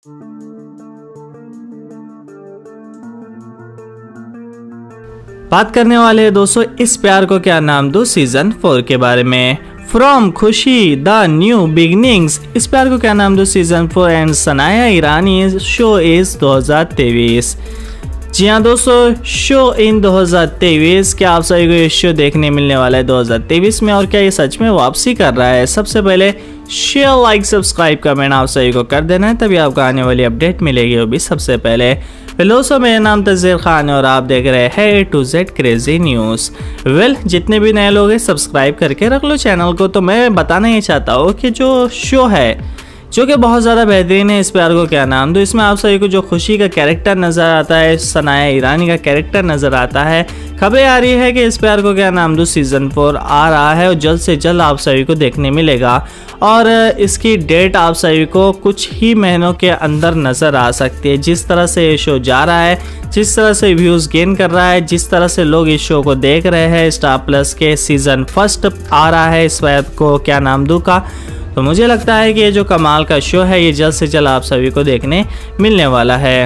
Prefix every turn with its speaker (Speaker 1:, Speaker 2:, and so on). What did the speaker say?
Speaker 1: बात करने वाले हैं दोस्तों इस प्यार को क्या नाम दूं सीजन 4 के बारे में। फ्रॉम खुशी द न्यू बिगनिंग्स, इस प्यार को क्या नाम दूं season 4 and Sanaya Irani show is 2023। जी हाँ दोस्तों, शो इन 2023, क्या आप सभी को ये शो देखने मिलने वाला है 2023 में, और क्या ये सच में वापसी कर रहा है? सबसे पहले शेयर लाइक सब्सक्राइब कमेंट आप सभी को कर देना है, तभी आपको आने वाली अपडेट मिलेगी, वो भी सबसे पहले। दोस्तों मेरा नाम तज़ीर खान है और आप देख रहे हैं A to Z crazy news. जितने भी नए लोग हैं सब्सक्राइब करके रख लो चैनल को। तो मैं बताना ये चाहता हूँ कि जो शो है जो कि बहुत ज़्यादा बेहतरीन है, इस प्यार को क्या नाम दूं, इसमें आप सभी को जो खुशी का कैरेक्टर नज़र आता है, सनाया ईरानी का कैरेक्टर नज़र आता है। खबरें आ रही है कि इस प्यार को क्या नाम दूं सीज़न 4 आ रहा है और जल्द से जल्द आप सभी को देखने मिलेगा, और इसकी डेट आप सभी को कुछ ही महीनों के अंदर नज़र आ सकती है। जिस तरह से ये शो जा रहा है, जिस तरह से व्यूज़ गेन कर रहा है, जिस तरह से लोग इस शो को देख रहे हैं, स्टार प्लस के सीज़न 1 आ रहा है इस प्यार को क्या नाम दूं का, तो मुझे लगता है कि ये जो कमाल का शो है ये जल्द से जल्द आप सभी को देखने मिलने वाला है।